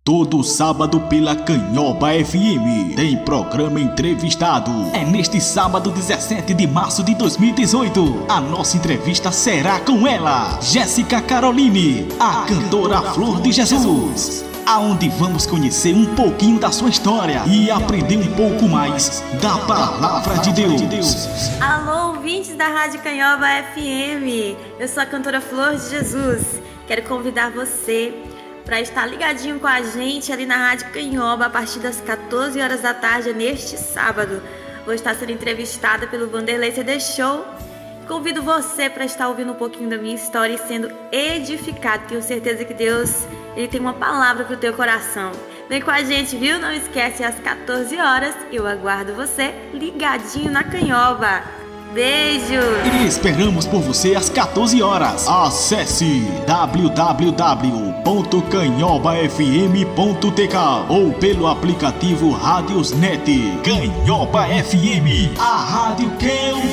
Todo sábado pela Canhoba FM tem programa entrevistado. É neste sábado 17 de março de 2018. A nossa entrevista será com ela, Jéssica Caroline, a cantora Flor de Jesus. Aonde vamos conhecer um pouquinho da sua história e aprender um pouco mais da Palavra de Deus. Alô, ouvintes da Rádio Canhoba FM. Eu sou a cantora Flor de Jesus. Quero convidar você para estar ligadinho com a gente ali na Rádio Canhoba a partir das 14 horas da tarde neste sábado. Vou estar sendo entrevistada pelo Vanderlei CD Show. Convido você para estar ouvindo um pouquinho da minha história e sendo edificado. Tenho certeza que Deus ele tem uma palavra para o teu coração. Vem com a gente, viu? Não esquece, às 14 horas eu aguardo você ligadinho na Canhoba. Beijo! E esperamos por você às 14 horas. Acesse www.canhobafm.tk ou pelo aplicativo Radiosnet. Canhoba FM, a rádio que eu